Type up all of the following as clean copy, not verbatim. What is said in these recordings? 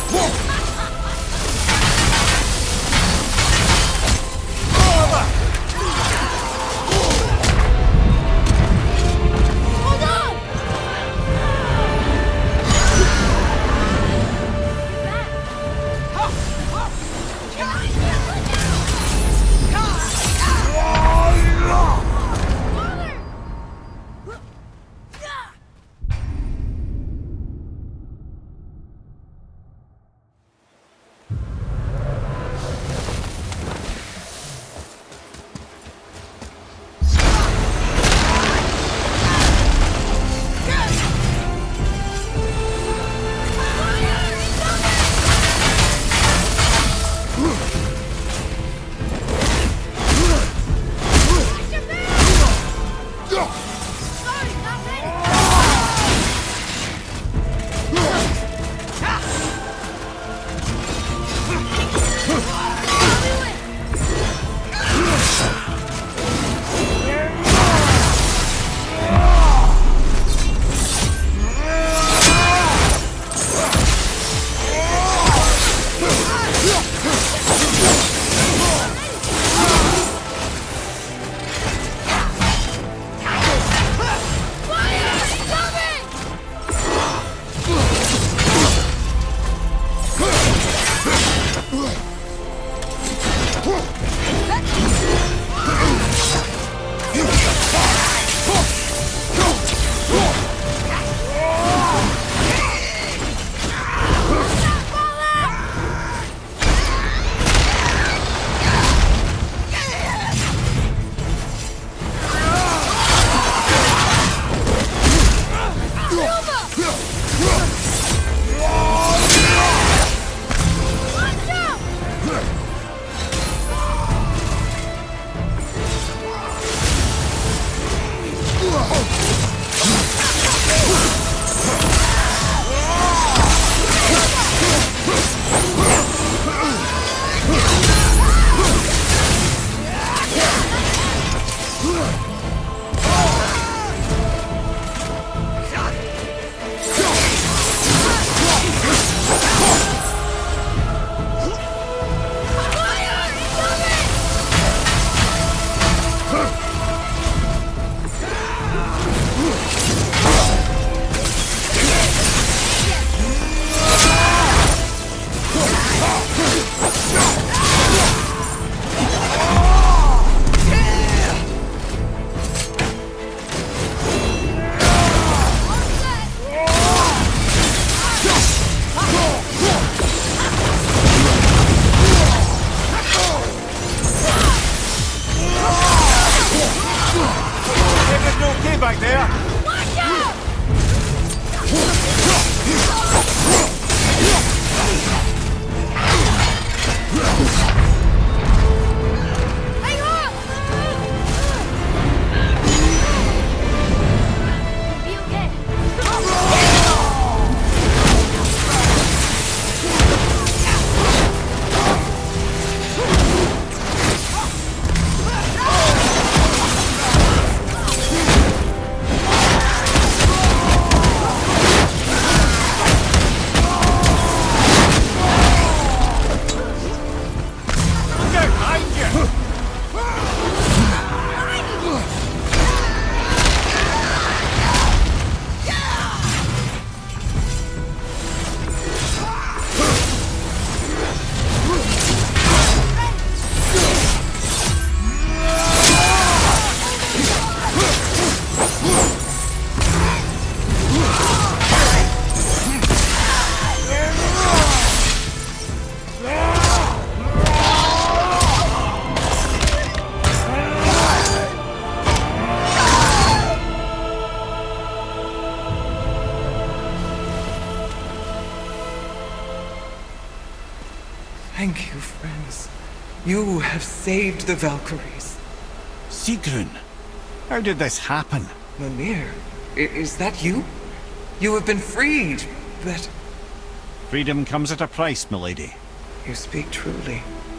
Thank you, friends. You have saved the Valkyries. Sigrun, how did this happen? Mimir, is that you? You have been freed, but... Freedom comes at a price, milady. You speak truly.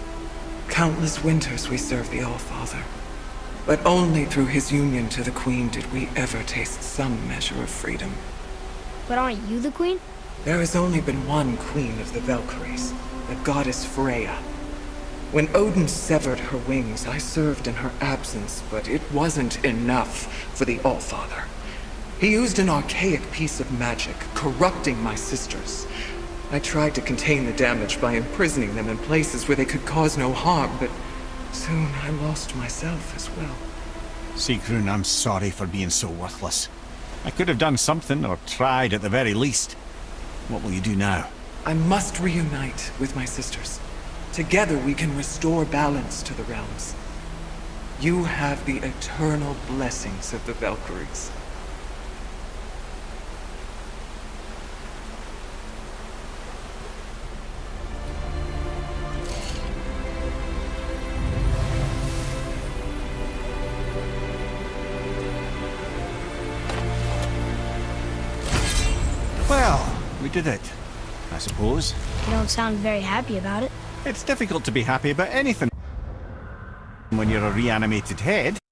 Countless winters we served the All-Father. But only through his union to the Queen did we ever taste some measure of freedom. But aren't you the Queen? There has only been one queen of the Valkyries, the goddess Freya. When Odin severed her wings, I served in her absence, but it wasn't enough for the Allfather. He used an archaic piece of magic, corrupting my sisters. I tried to contain the damage by imprisoning them in places where they could cause no harm, but soon I lost myself as well. Sigrun, I'm sorry for being so worthless. I could have done something, or tried at the very least. What will you do now? I must reunite with my sisters. Together we can restore balance to the realms. You have the eternal blessings of the Valkyries. Well, we did it, I suppose. You don't sound very happy about it. It's difficult to be happy about anything when you're a reanimated head.